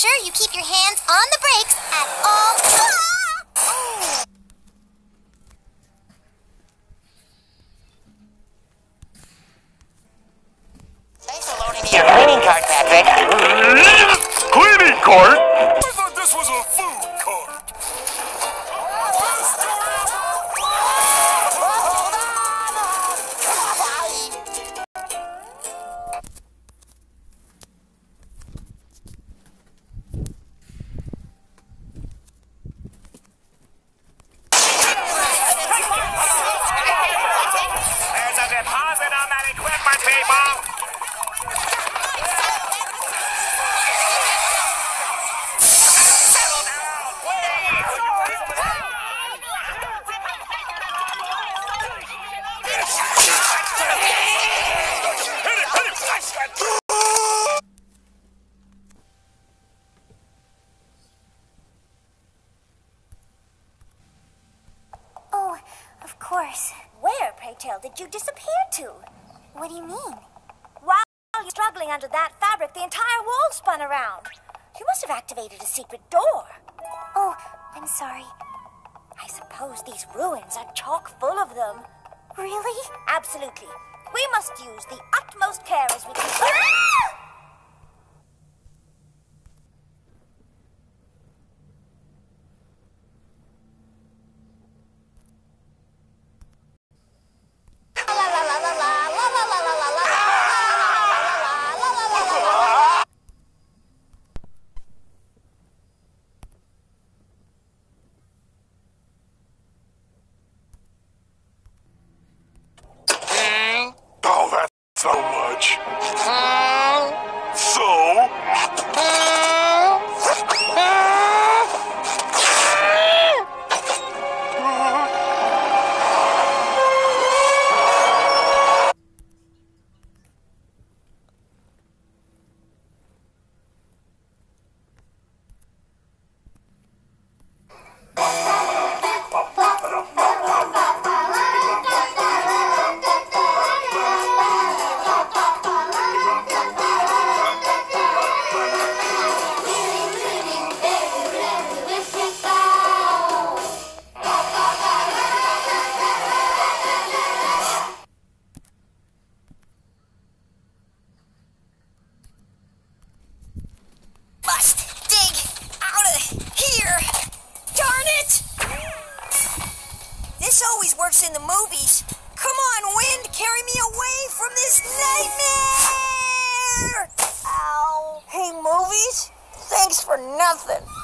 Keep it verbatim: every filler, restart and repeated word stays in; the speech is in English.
sure you keep your hands on the brakes at all times. Thanks for loaning me your cleaning cart, Patrick. Cleaning cart? I thought this was a food cart. There's a deposit on that equipment, people. Oh, of course. Where, pray tell, did you disappear to? What do you mean? While you're struggling under that fabric, the entire wall spun around. You must have activated a secret door. Oh, I'm sorry. I suppose these ruins are chock full of them. Really? Absolutely. We must use the utmost care as we can. Oh, that's so much. So? Must dig out of here. Darn it! This always works in the movies. Come on, wind, carry me away from this nightmare! Ow. Hey, movies? Thanks for nothing.